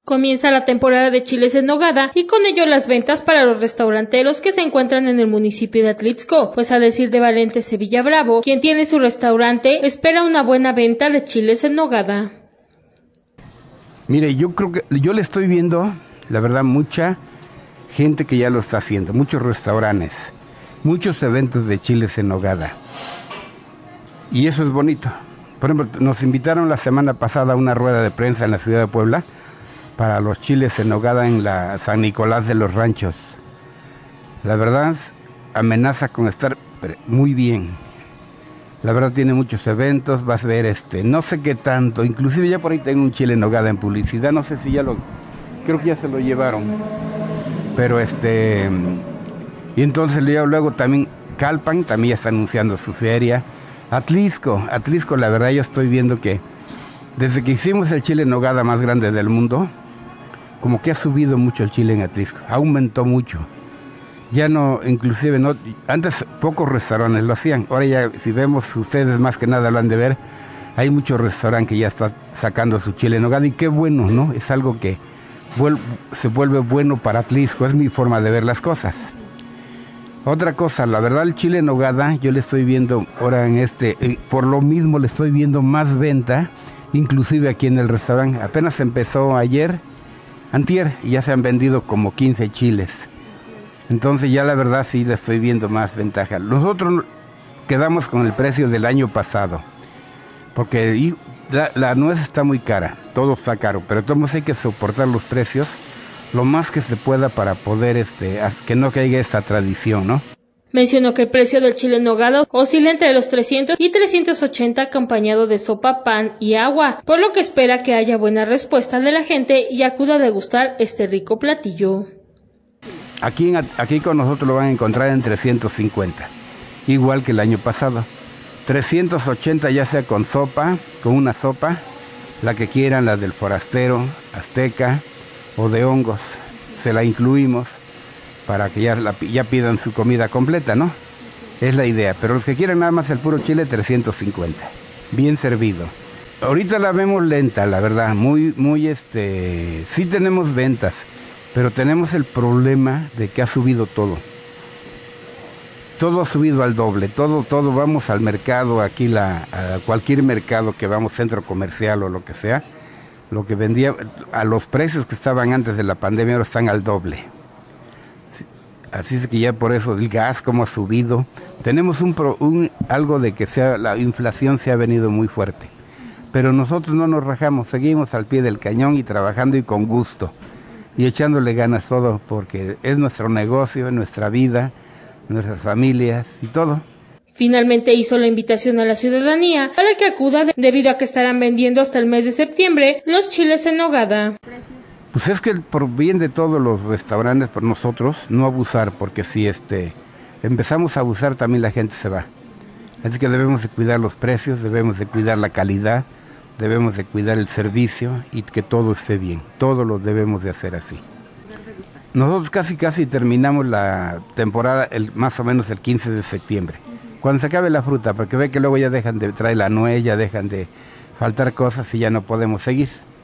Comienza la temporada de chiles en nogada y con ello las ventas para los restauranteros que se encuentran en el municipio de Atlixco, pues a decir de Valente Sevilla Bravo, quien tiene su restaurante, espera una buena venta de chiles en nogada. Mire, yo creo que yo le estoy viendo, la verdad, mucha gente que ya lo está haciendo, muchos restaurantes, muchos eventos de chiles en nogada. Y eso es bonito. Por ejemplo, nos invitaron la semana pasada a una rueda de prensa en la ciudad de Puebla para los chiles en nogada en la San Nicolás de los Ranchos. La verdad, amenaza con estar muy bien. La verdad tiene muchos eventos, vas a ver no sé qué tanto, inclusive ya por ahí tengo un chile en nogada en publicidad, no sé si ya creo que ya se lo llevaron. Pero y entonces luego también Calpan, también ya está anunciando su feria. Atlixco, la verdad yo estoy viendo que desde que hicimos el chile en nogada más grande del mundo, como que ha subido mucho el chile en Atlixco, aumentó mucho. Ya no, inclusive no, antes pocos restaurantes lo hacían, ahora ya si vemos, ustedes más que nada lo han de ver, hay muchos restaurantes que ya están sacando su chile en nogada y qué bueno, ¿no? Es algo que se vuelve bueno para Atlixco, es mi forma de ver las cosas. Otra cosa, la verdad el chile en nogada, yo le estoy viendo ahora por lo mismo le estoy viendo más venta, inclusive aquí en el restaurante, apenas empezó antier, y ya se han vendido como 15 chiles. Entonces ya la verdad sí le estoy viendo más ventaja. Nosotros quedamos con el precio del año pasado, porque la nuez está muy cara, todo está caro, pero todos hay que soportar los precios lo más que se pueda para poder que no caiga esta tradición, ¿no? Mencionó que el precio del chile en nogada oscila entre los 300 y 380 acompañado de sopa, pan y agua, por lo que espera que haya buena respuesta de la gente y acuda a degustar este rico platillo. Aquí con nosotros lo van a encontrar en 350, igual que el año pasado. 380 ya sea con una sopa, la que quieran, la del forastero, azteca o de hongos, se la incluimos para que ya pidan su comida completa, ¿no? Es la idea, pero los que quieran nada más el puro chile, 350, bien servido. Ahorita la vemos lenta, la verdad, sí tenemos ventas, pero tenemos el problema de que ha subido todo. Todo ha subido al doble, todo, vamos al mercado, a cualquier mercado que vamos, centro comercial o lo que sea, lo que vendía, a los precios que estaban antes de la pandemia ahora están al doble. Así es que ya por eso el gas como ha subido, tenemos algo de que la inflación se ha venido muy fuerte, pero nosotros no nos rajamos, seguimos al pie del cañón y trabajando y con gusto y echándole ganas todo, porque es nuestro negocio, es nuestra vida, nuestras familias y todo. Finalmente hizo la invitación a la ciudadanía para que acuda debido a que estarán vendiendo hasta el mes de septiembre los chiles en nogada. Pues es que por bien de todos los restaurantes, por nosotros, no abusar, porque si empezamos a abusar también la gente se va. Así que debemos de cuidar los precios, debemos de cuidar la calidad, debemos de cuidar el servicio y que todo esté bien. Todo lo debemos de hacer así. Nosotros casi terminamos la temporada más o menos el 15 de septiembre. Cuando se acabe la fruta, porque ve que luego ya dejan de traer la nuez, ya dejan de faltar cosas y ya no podemos seguir.